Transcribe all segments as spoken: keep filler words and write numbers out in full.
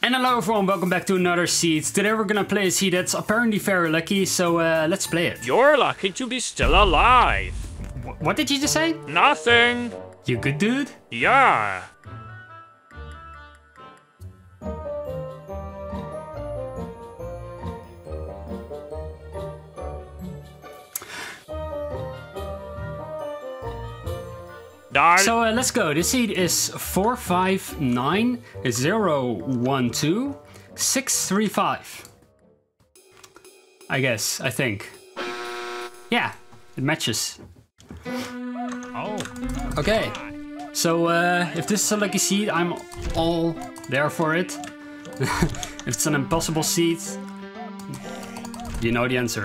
And hello everyone, welcome back to another seed. Today we're gonna play a seed that's apparently very lucky, so uh, let's play it. You're lucky to be still alive. W what did you just say? Nothing. You good dude? Yeah. Darn. So uh, let's go. This seed is four five nine zero one two six three five. I guess, I think. Yeah, it matches. Oh. Okay. So uh, if this is a lucky seed, I'm all there for it. If it's an impossible seed, you know the answer.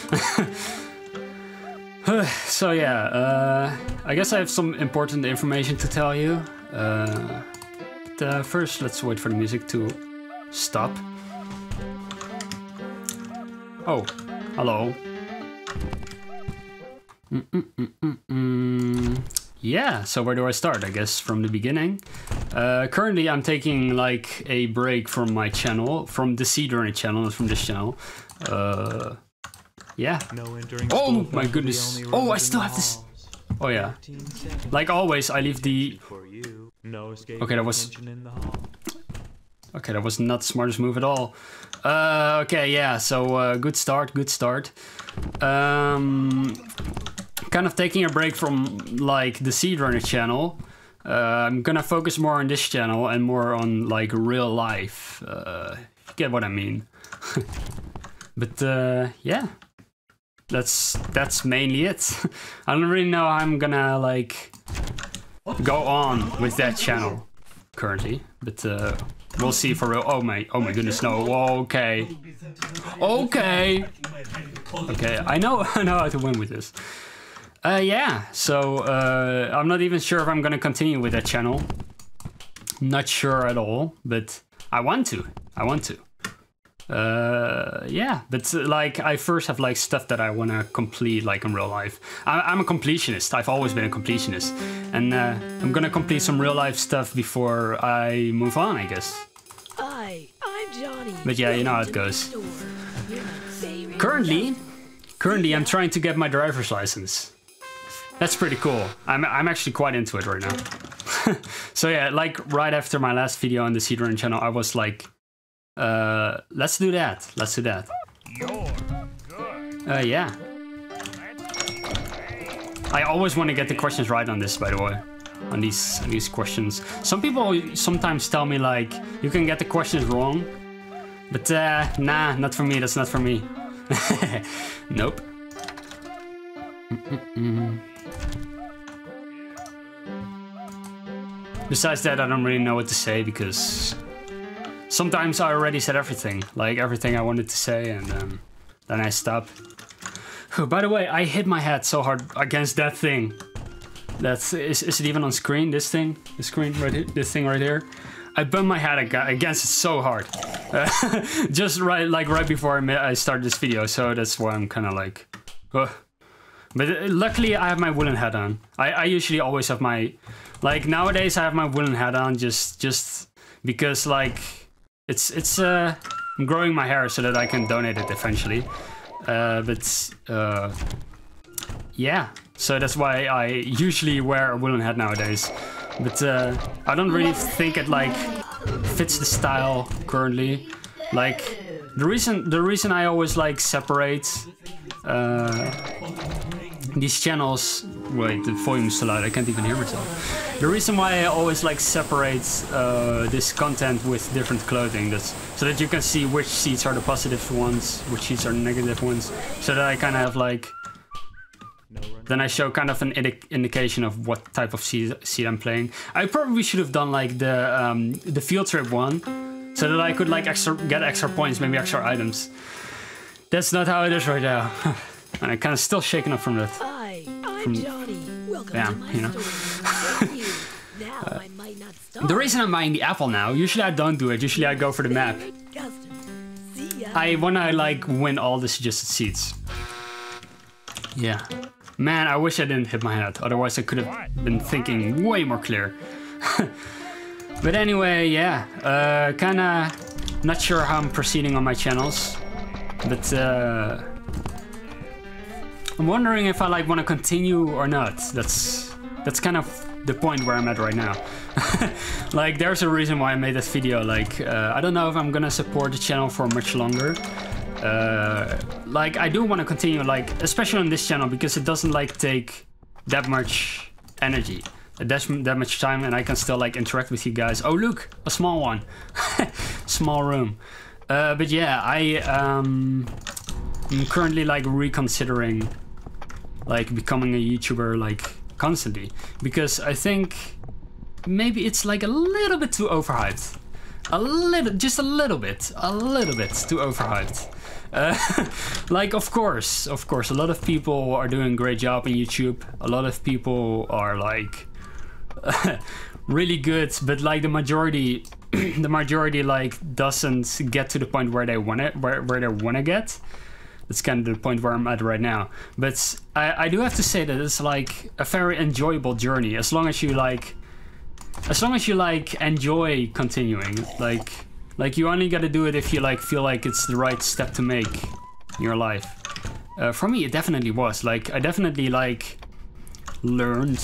So yeah, uh, I guess I have some important information to tell you. Uh, but, uh, first, let's wait for the music to stop. Oh, hello. Mm -mm -mm -mm -mm. Yeah, so where do I start? I guess from the beginning. Uh, currently, I'm taking like a break from my channel, from the Seedrunner channel, not from this channel. Uh, Yeah. No entering oh my goodness. Oh, I still have this. Oh yeah. Like always, I leave the. Okay, that was. Okay, that was not the smartest move at all. Uh, okay, yeah. So uh, good start. Good start. Um, kind of taking a break from like the Seedrunner channel. Uh, I'm gonna focus more on this channel and more on like real life. Uh, you get what I mean. But uh, yeah. That's that's mainly it. I don't really know how I'm gonna like go on with that channel currently, but uh, we'll see for real. Oh my, oh my goodness, no. Okay, okay, okay. I know, I know how to win with this. Uh, yeah. So uh, I'm not even sure if I'm gonna continue with that channel. Not sure at all, but I want to. I want to. Uh, yeah, but uh, like I first have like stuff that I want to complete like in real life. I I'm a completionist. I've always been a completionist, and uh, I'm gonna complete some real life stuff before I move on, I guess. Hi, I'm Johnny. But yeah, you know how it goes. Currently, currently I'm trying to get my driver's license. That's pretty cool. I'm I'm actually quite into it right now. So yeah, like right after my last video on the Seedrunner channel, I was like. Uh, let's do that. Let's do that. Uh, yeah. I always want to get the questions right on this, by the way. On these on these questions. Some people sometimes tell me like, you can get the questions wrong. But uh, nah, not for me. That's not for me. Nope. Mm-mm-mm. Besides that, I don't really know what to say because... Sometimes I already said everything, like everything I wanted to say, and um, then I stop. By the way, I hit my head so hard against that thing. That's is, is it even on screen? This thing, the screen right here, this thing right here. I bumped my head against it so hard, uh, just right like right before I, I started this video. So that's why I'm kind of like, uh. But uh, luckily I have my woolen hat on. I, I usually always have my, like nowadays I have my woolen hat on just just because like. It's, it's, uh, I'm growing my hair so that I can donate it eventually. Uh, but, uh, yeah. So that's why I usually wear a woolen hat nowadays. But, uh, I don't really think it, like, fits the style currently. Like, the reason, the reason I always, like, separate, uh, these channels... Wait, the volume is so loud, I can't even hear myself. The reason why I always like separate uh, this content with different clothing, that's so that you can see which seeds are the positive ones, which seeds are the negative ones, so that I kind of have like... Then I show kind of an indi indication of what type of seed, seed I'm playing. I probably should have done like the um, the field trip one, so that I could like extra, get extra points, maybe extra items. That's not how it is right now. And I'm kind of still shaking up from that. Hi, I'm Johnny. Welcome yeah, to my you know. story. Now uh, I might not stop. The reason I'm buying the apple now, usually I don't do it. Usually I go for the map. I wanna like win all the suggested seeds. Yeah. Man, I wish I didn't hit my head. Otherwise I could have been thinking way more clear. But anyway, yeah, uh, kinda not sure how I'm proceeding on my channels, but uh, I'm wondering if I like want to continue or not. That's that's kind of the point where I'm at right now. Like, there's a reason why I made this video. Like, uh, I don't know if I'm gonna support the channel for much longer. Uh, like, I do want to continue, like, especially on this channel, because it doesn't like take that much energy, that, that much time, and I can still like interact with you guys. Oh look, a small one. Small room. Uh, but yeah, I um, I'm currently like reconsidering like becoming a YouTuber like constantly, because I think maybe it's like a little bit too overhyped. A little, just a little bit, a little bit too overhyped. Uh, like, of course, of course, a lot of people are doing a great job on YouTube. A lot of people are like really good, but like the majority, the majority like doesn't get to the point where they want it, where where they want to get. That's kind of the point where I'm at right now. But I, I do have to say that it's like a very enjoyable journey, as long as you like, as long as you like enjoy continuing. Like. Like, you only gotta do it if you like feel like it's the right step to make in your life. Uh, for me, it definitely was. Like, I definitely like learned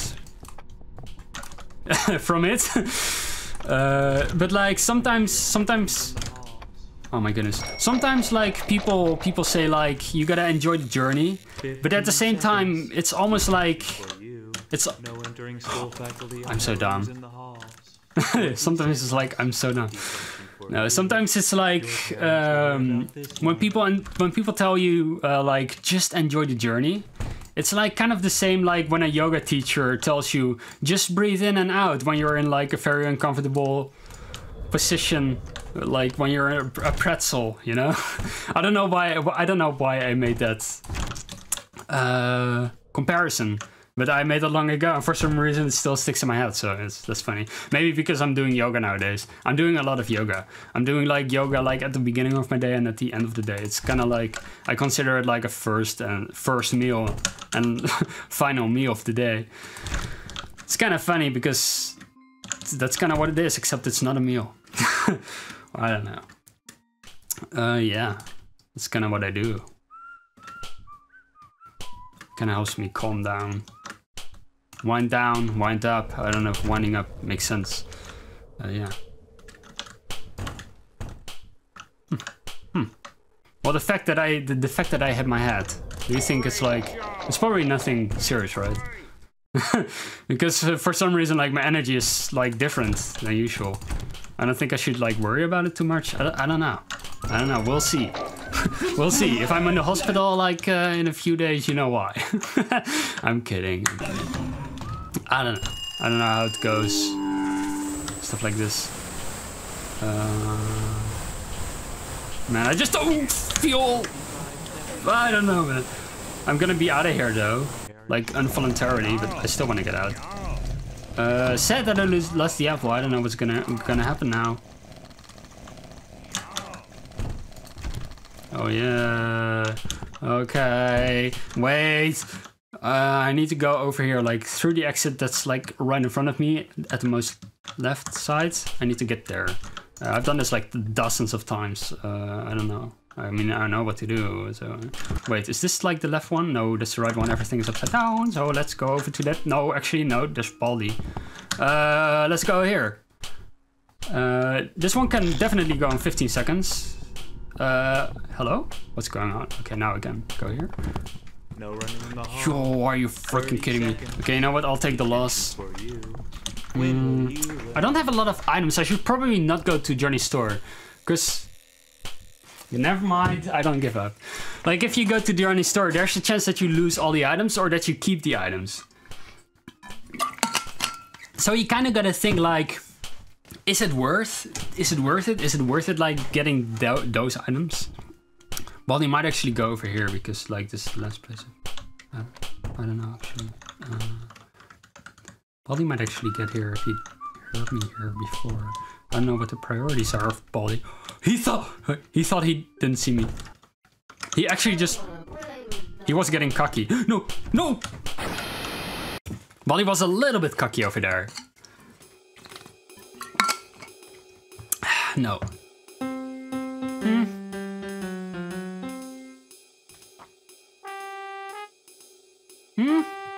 from it. uh, but like sometimes, sometimes, oh my goodness. Sometimes like people, people say like you gotta enjoy the journey, but at the same time, it's almost like it's. I'm so dumb. Sometimes it's like I'm so dumb. No, sometimes it's like um, when people when people tell you uh, like just enjoy the journey. It's like kind of the same like when a yoga teacher tells you just breathe in and out when you're in like a very uncomfortable position, like when you're a, a pretzel, you know. I don't know why I don't know why I made that uh, comparison. But I made it long ago, and for some reason it still sticks in my head, so it's, that's funny. Maybe because I'm doing yoga nowadays. I'm doing a lot of yoga. I'm doing like yoga like at the beginning of my day and at the end of the day. It's kind of like, I consider it like a first and first meal and final meal of the day. It's kind of funny because that's kind of what it is, except it's not a meal. I don't know. Uh, yeah, that's kind of what I do. Kind of helps me calm down. Wind down, wind up. I don't know if winding up makes sense. Uh, yeah. Hmm. Hmm. Well, the fact that I the, the fact that I hit my head. Do you think it's like it's probably nothing serious, right? Because uh, for some reason, like my energy is like different than usual. I don't think I should like worry about it too much. I don't, I don't know. I don't know. We'll see. We'll see. If I'm in the hospital like uh, in a few days, you know why. I'm kidding. I'm kidding. I don't know. I don't know how it goes. Stuff like this. Uh, man, I just don't feel... I don't know, man. I'm gonna be out of here though. Like involuntarily, but I still want to get out. Uh, sad that I lose, lost the apple. I don't know what's gonna gonna happen now. Oh yeah. Okay. Wait. Uh, I need to go over here, like through the exit that's like right in front of me at the most left side. I need to get there. Uh, I've done this like dozens of times. Uh, I don't know. I mean, I don't know what to do. So, wait, is this like the left one? No, that's the right one. Everything is upside down. So let's go over to that. No, actually, no. There's Baldi. Uh, let's go here. Uh, this one can definitely go in fifteen seconds. Uh, hello? What's going on? Okay, now I can go here. No running in the hall. Yo, are you freaking kidding me? Okay, you know what? I'll take the loss. Mm, I don't have a lot of items. I should probably not go to Johnny's store. Because... Never mind, I don't give up. Like, if you go to Johnny's store, there's a chance that you lose all the items or that you keep the items. So you kind of gotta think like... Is it worth? Is it worth it? Is it worth it, like, getting th those items? Baldi might actually go over here because, like, this is the last place. Uh, I don't know, actually. Uh, Baldi might actually get here if he heard me here before. I don't know what the priorities are of Baldi. He thought he thought he didn't see me. He actually just he was getting cocky. No, no. Baldi was a little bit cocky over there. No. Hmm. Hmm.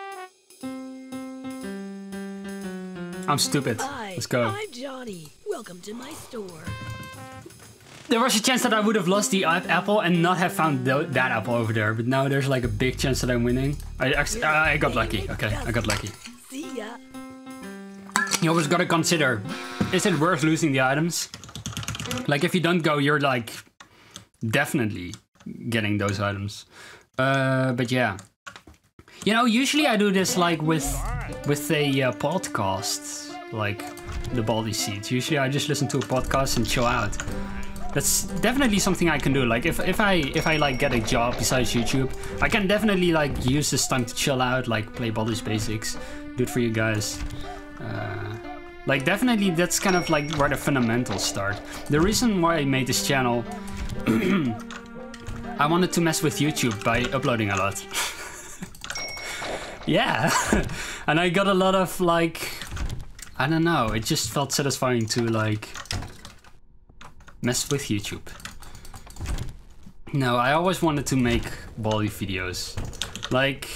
I'm stupid. Hi, Let's go. I'm Johnny. Welcome to my store. There was a chance that I would have lost the ap- apple and not have found th that apple over there, but now there's like a big chance that I'm winning. I actually, I got lucky. Okay, I got lucky. See ya. You always gotta consider, is it worth losing the items? Like if you don't go, you're like definitely getting those items. Uh, but yeah. You know, usually I do this like with with a uh, podcast, like the Baldi seeds. Usually I just listen to a podcast and chill out. That's definitely something I can do. Like if, if I if I like get a job besides YouTube, I can definitely like use this time to chill out, like play Baldi's Basics, do it for you guys. Uh, like definitely that's kind of like where the fundamentals start. The reason why I made this channel, I wanted to mess with YouTube by uploading a lot. Yeah, and I got a lot of like, I don't know, it just felt satisfying to like mess with YouTube. No, I always wanted to make Baldi videos. Like,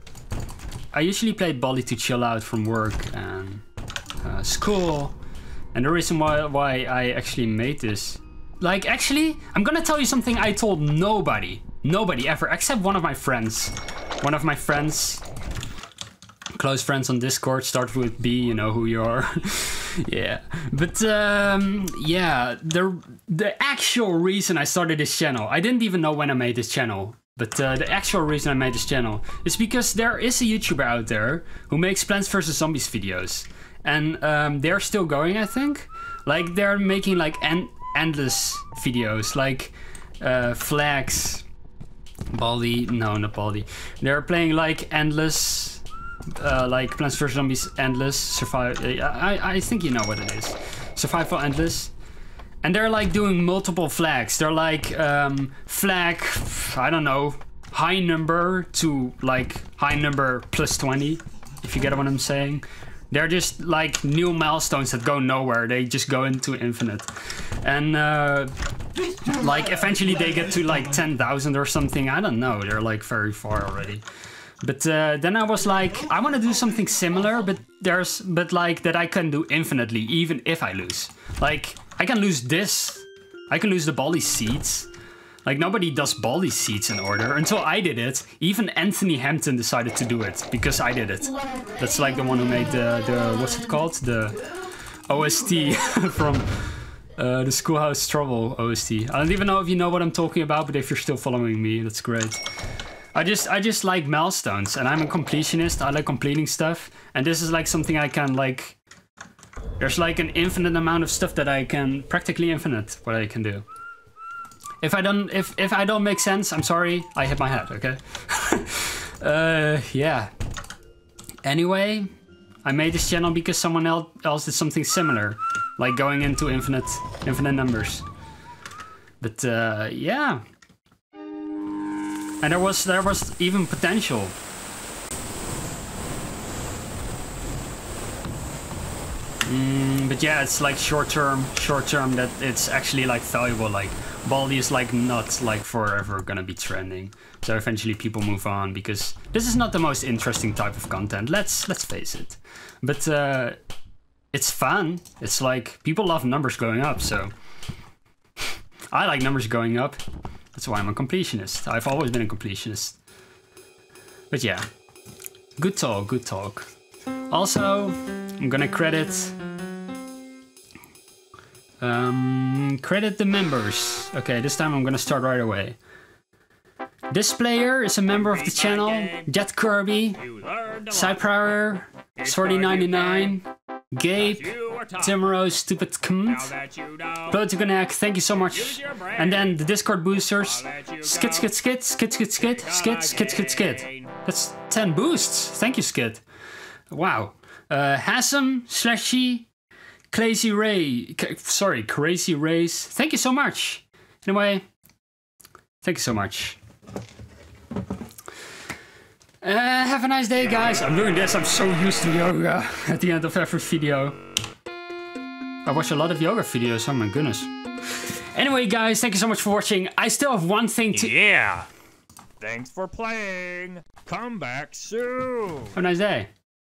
I usually played Baldi to chill out from work and uh, school. And the reason why, why I actually made this, like actually, I'm gonna tell you something I told nobody, nobody ever, except one of my friends. One of my friends, close friends on Discord, start with B, you know who you are. Yeah, but um, yeah, the the actual reason I started this channel, I didn't even know when I made this channel, but uh, the actual reason I made this channel is because there is a YouTuber out there who makes Plants versus. Zombies videos, and um, they're still going, I think. Like they're making like en endless videos, like uh, Flags, Baldi, no, not Baldi. They're playing like endless. Uh, like Plants versus. Zombies Endless Survival. I I think you know what it is. Survival Endless, and they're like doing multiple flags. They're like um, flag, I don't know, high number to like high number plus twenty. If you get what I'm saying. They're just like new milestones that go nowhere. They just go into infinite, and uh, like eventually they get to like ten thousand or something. I don't know. They're like very far already. But uh, then I was like, I want to do something similar, but there's, but like that I can do infinitely, even if I lose. Like I can lose this, I can lose the Baldi seeds. Like nobody does Baldi seeds in order until I did it. Even Anthony Hampton decided to do it because I did it. That's like the one who made the the what's it called, the O S T from uh, the Schoolhouse Trouble O S T. I don't even know if you know what I'm talking about, but if you're still following me, that's great. I just I just like milestones, and I'm a completionist. I like completing stuff, and this is like something I can like. There's like an infinite amount of stuff that I can, practically infinite, what I can do. If I don't if if I don't make sense, I'm sorry. I hit my head. Okay. uh, yeah. Anyway, I made this channel because someone else else did something similar, like going into infinite infinite numbers. But uh, yeah. And there was there was even potential. Mm, but yeah, it's like short term, short term that it's actually like valuable. Like Baldi is like not like forever gonna be trending. So eventually people move on because this is not the most interesting type of content. Let's let's face it. But uh, it's fun. It's like people love numbers going up. So I like numbers going up. That's why I'm a completionist. I've always been a completionist. But yeah, good talk, good talk. Also, I'm gonna credit um, credit the members. Okay, this time I'm gonna start right away. This player is a member of the channel. Jet Kirby, Cyprior, Sorty ninety-nine, Gabe, Timro, Stupid Kmt, Ploticonnect, thank you so much. And then the Discord boosters, Skit Skit Skit, Skit Skit Skit, Skit Skit Skit Skit. That's ten boosts. Thank you, Skit. Wow. Uh, Hasem, Slashy, Crazy Ray, sorry, Crazy Rays. Thank you so much. Anyway, thank you so much. Uh, have a nice day, guys. I'm doing this. I'm so used to yoga at the end of every video. I watch a lot of yoga videos. Oh my goodness. Anyway, guys, thank you so much for watching. I still have one thing to... Yeah. Thanks for playing. Come back soon. Have a nice day.